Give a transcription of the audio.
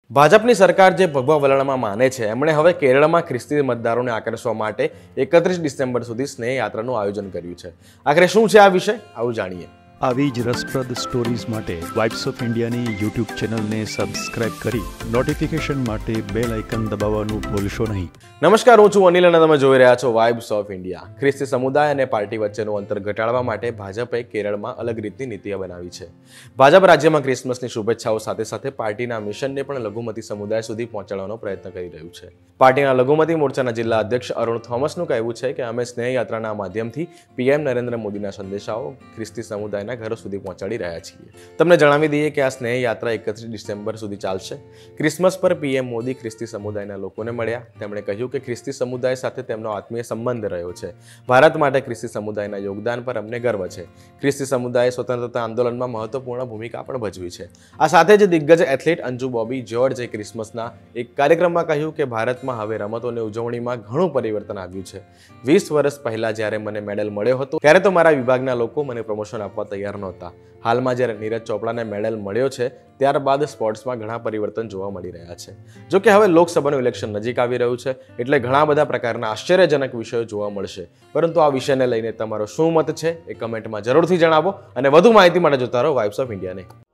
ભાજપની સરકાર જે ભગવા વલણમાં માને છે એમણે હવે કેરળમાં ખ્રિસ્તી મતદારોને આકર્ષવા માટે 31 ડિસેમ્બર સુધી સ્નેહ યાત્રાનું આયોજન કર્યું છે। આખરે શું છે આ વિષય, આવું જાણીએ। આવી જ રસપ્રદ સ્ટોરીઝ માટે વાઇબ્સ ઓફ ઇન્ડિયાની યુટ્યુબ ચેનલને સબસ્ક્રાઇબ કરી નોટિફિકેશન માટે બેલ આઇકન દબાવવાનું ભૂલશો નહીં। નમસ્કાર, હું છું અનિલ અને તમે જોઈ રહ્યા છો વાઇબ્સ ઓફ ઇન્ડિયા। ખ્રિસ્તી સમુદાય અને પાર્ટી વચ્ચેનું અંતર ઘટાડવા માટે ભાજપે કેરળમાં અલગ રીતની નીતિઓ બનાવી છે। ભાજપ રાજ્યમાં ક્રિસમસની શુભેચ્છાઓ સાથે સાથે પાર્ટીના મિશનને પણ લઘુમતી સમુદાય સુધી પહોંચાડવાનો પ્રયત્ન કરી રહ્યું છે। પાર્ટીના લઘુમતી મોરચાના જિલ્લા અધ્યક્ષ અરુણ થોમસનું કહેવું છે કે અમે સ્નેહ યાત્રાના માધ્યમથી પીએમ નરેન્દ્ર મોદીના સંદેશાઓ ખ્રિસ્તી સમુદાયના ઘરો સુધી પહોંચાડી રહ્યા છીએ। તમને જણાવી દઈએ કે આ સ્નેહ યાત્રા 31 ડિસેમ્બર સુધી ચાલશે। ક્રિસમસ પર પીએમ મોદી ખ્રિસ્તી સમુદાયના લોકોને મળ્યા। તેમણે કહ્યું કે ખ્રિસ્તી સમુદાય સાથે તેમનો આત્મીય સંબંધ રહ્યો છે। ભારત માટે ખ્રિસ્તી સમુદાયના યોગદાન પર અમને ગર્વ છે। ખ્રિસ્તી સમુદાયે સ્વતંત્રતા આંદોલનમાં મહત્વપૂર્ણ ભૂમિકા પણ ભજવી છે। આ સાથે જ દિગ્ગજ એથ્લેટ અંજુ બોબી જ્યોર્જે ક્રિસમસના એક કાર્યક્રમમાં કહ્યું કે ભારતમાં હવે રમતોની ઉજવણીમાં ઘણું પરિવર્તન આવ્યું છે। 20 વર્ષ પહેલા જ્યારે મને મેડલ મળ્યો હતો ત્યારે તો મારા વિભાગના લોકો મને પ્રમોશન આપવા તૈયાર નહોતા। હાલમાં જ્યારે નીરજ ચોપડાને મેડલ મળ્યો છે ત્યારબાદ સ્પોર્ટ્સમાં ઘણા પરિવર્તન જોવા મળી રહ્યા છે। જો કે હવે લોકસભાનું ઇલેક્શન નજીક આવી રહ્યું છે એટલે ઘણા બધા પ્રકારના આશ્ચર્યજનક વિષયો જોવા મળશે, પરંતુ આ વિષયને લઈને તમારો શું મત છે એ કમેન્ટમાં જરૂરથી જણાવો અને વધુ માહિતી માટે જોતા રહો વાઇબ્સ ઓફ ઇન્ડિયાને।